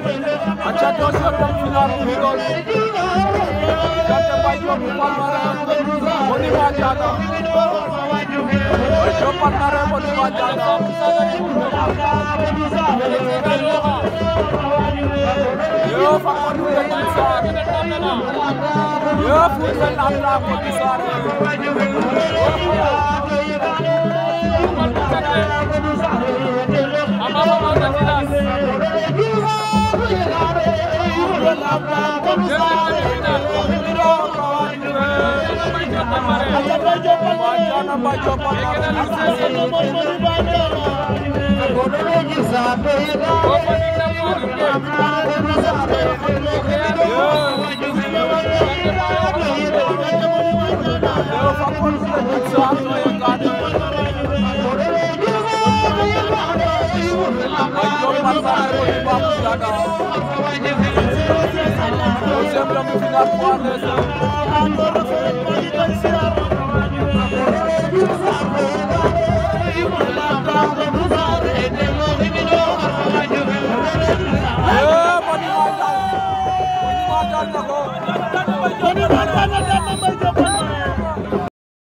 Acha deuxième demi-finale bu doon diggante Mbaye Diop bu Palmarin Monument Diatta Mbaye Diop Palmarin Monument Diatta yo fa ko ñu leen saar yo fu sen la ko di saar deuxième demi-finale poids léger Monument Diatta